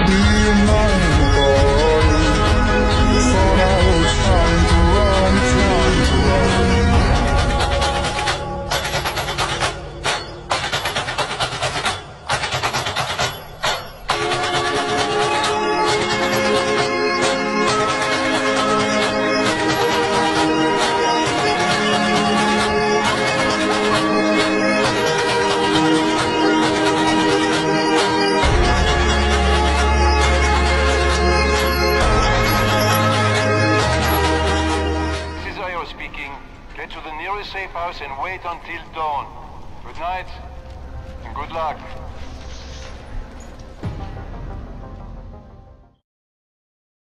Speaking, get to the nearest safe house and wait until dawn. Good night and good luck.